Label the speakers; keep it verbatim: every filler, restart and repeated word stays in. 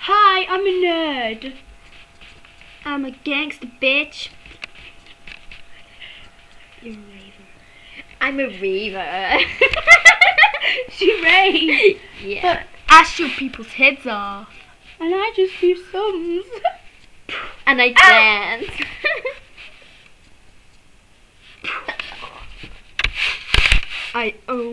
Speaker 1: Hi, I'm a nerd.
Speaker 2: I'm a gangster bitch.
Speaker 1: You're a raver.
Speaker 2: I'm a raver.
Speaker 1: She raves.
Speaker 2: Yeah.
Speaker 1: But
Speaker 2: I shoot people's heads off.
Speaker 1: and I just do sums.
Speaker 2: And I dance. I own